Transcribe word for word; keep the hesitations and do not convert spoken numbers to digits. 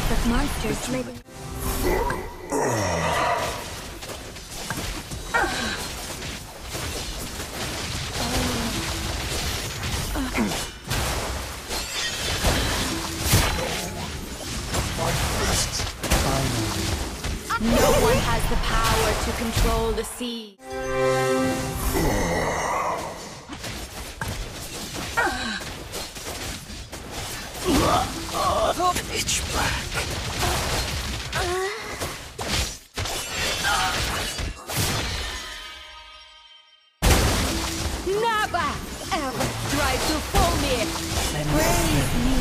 But monsters live. No one has the power to control the sea. Pitch black. Never ever try to fool me. Praise me.